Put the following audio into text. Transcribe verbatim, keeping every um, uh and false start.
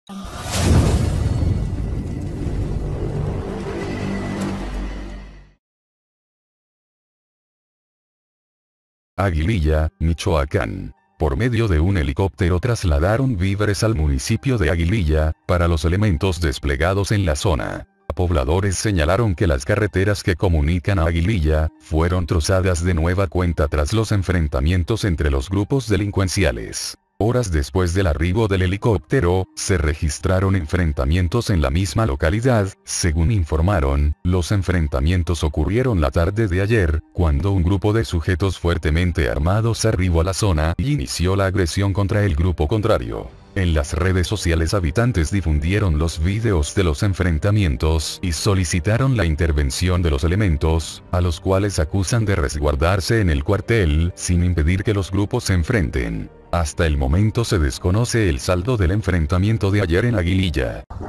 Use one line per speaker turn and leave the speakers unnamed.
Aguililla, Michoacán. Por medio de un helicóptero trasladaron víveres al municipio de Aguililla, para los elementos desplegados en la zona. Pobladores señalaron que las carreteras que comunican a Aguililla, fueron trozadas de nueva cuenta tras los enfrentamientos entre los grupos delincuenciales. Horas después del arribo del helicóptero, se registraron enfrentamientos en la misma localidad. Según informaron, los enfrentamientos ocurrieron la tarde de ayer, cuando un grupo de sujetos fuertemente armados arribó a la zona y inició la agresión contra el grupo contrario. En las redes sociales habitantes difundieron los videos de los enfrentamientos y solicitaron la intervención de los elementos, a los cuales acusan de resguardarse en el cuartel, sin impedir que los grupos se enfrenten. Hasta el momento se desconoce el saldo del enfrentamiento de ayer en Aguililla.